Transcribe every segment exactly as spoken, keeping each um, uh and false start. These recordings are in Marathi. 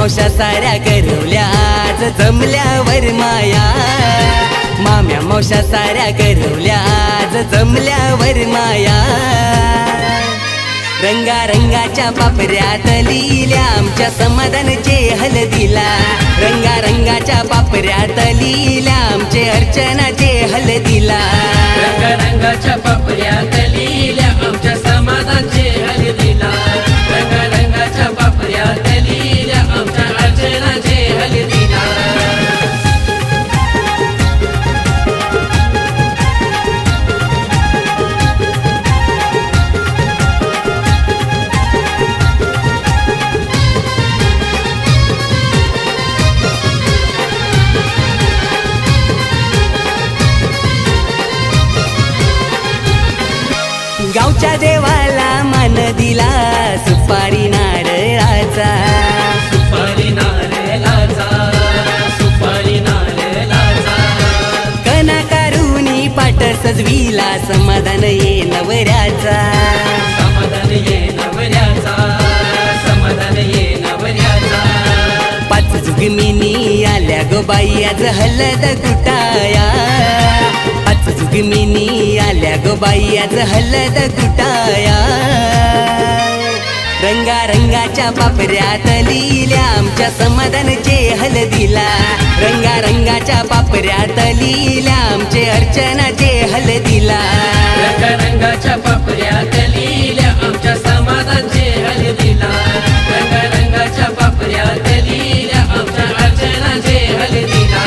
मावशा साऱ्या करवल्या आज जमल्यावर माया, माम्या मावशा साऱ्या करवल्या आज जमल्यावर माया। रंगा रंगाच्या पापऱ्यात लिहिल्या आमच्या समाधानाचे हळदीला, रंगा रंगाच्या पापऱ्यात लिहिल्या आमचे अर्चनाचे हळदीला, रंगा रंगाच्या पापऱ्यात लिहिल्या आमच्या समाधानाचे हळदीला, रंगा रंगाच्या पापऱ्यात लिहिल्या आमच्या अर्चनाचे हळदीला। गावच्या देवाला मान दिला सुपारी नारळाचा, सुपारी नारळाचा, सुपारी नारळाचा। कना कारुणी पाट सजविला समाधान ये नवऱ्याचा, समाधान ये नवऱ्याचा, समाधान ये नवऱ्याचा। पाच जुगमिनी आल्या गो बाई आज हळद कुटाया, पाच जुगमिनी आल्या गो बाई आज हळद कुटाया। रंगा रंगाच्या पापऱ्यात लिहिल्या आमच्या समाधानाचे हळदीला, रंगा रंगाच्या पापऱ्यात लिहिल्या आमचे अर्चनाचे हळदीला, रंगा रंगाच्या पापऱ्यात लिहिल्या आमच्या समाधानाचे हळदीला, रंगा रंगाच्या पापऱ्यात लिहिल्या आमच्या अर्चनाचे हळदीला।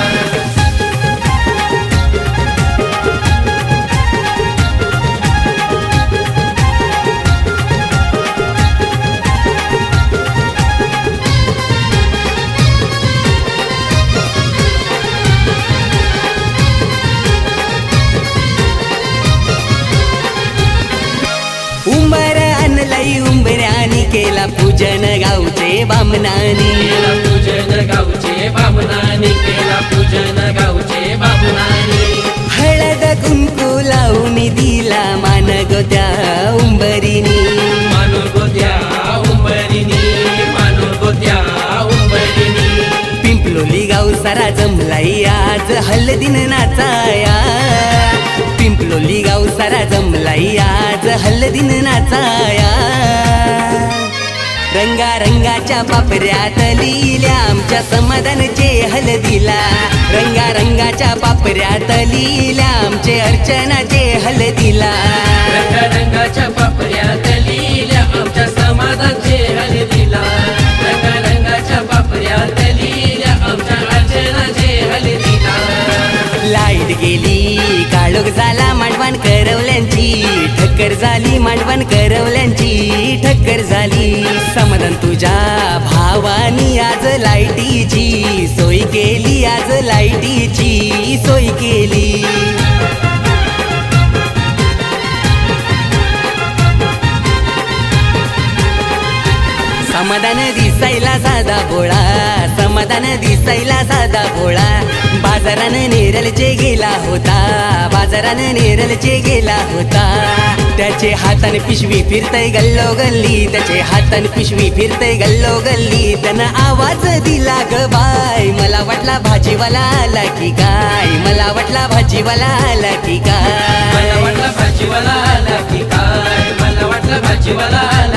उंबर आणलाई उंबऱ्यानी केला पूजन गावचे बामणानी, केला पूजन गावचे बामणानी, केला पूजन गावचे बामणानी। हळद कुंकू लावून दिला मान गोत्या उंबरीनी, मानो गोत्या उंबरीनी, मानो गोत्या उंबरीनी। पिंपलोली गाव सारा जमलाई आज हळदीन नाचाया, पिंपलोली गाव सारा जमलाई आज हळदीन नाचाया। रंगा रंगाच्या पापऱ्यात लिहिल्या आमच्या समाधानाचे हळदीला, रंगा रंगाच्या पापऱ्यात लिहिल्या आमचे अर्चनाचे हळदीला, रंगा रंगाच्या पापऱ्यात लिहिल्या आमच्या समाधानाचे हळदीला, रंगा रंगाच्या पापऱ्यात लिहिल्या आमच्या अर्चनाचे हळदीला। लाईट गेली काळोख झाला मांडवान करवल्यांची, ठक्कर झाली मांडवान करवल्यांची ठक्कर झाली। समाधान तुझ्या भावानी आज लाईटीची सोय केली, आज लाईटीची सोय केली। समाधान दिसायला साधा भोळा, समाधान दिसायला साधा भोळा। बाजारानं नेरलचे गेला होता, बाजारानं नेरलचे गेला होता। त्याचे हातान पिशवी फिरतय गल्लो गल्ली, त्याचे हातान पिशवी फिरतय गल्लो गल्ली। त्यानं आवाज दिला ग बाय, मला वाटला भाजीवाला आला की काय, मला वाटला भाजीवाला आला की काय, मला वाटला भाजीवाला आला की काय, मला वाटला भाजीवाला आला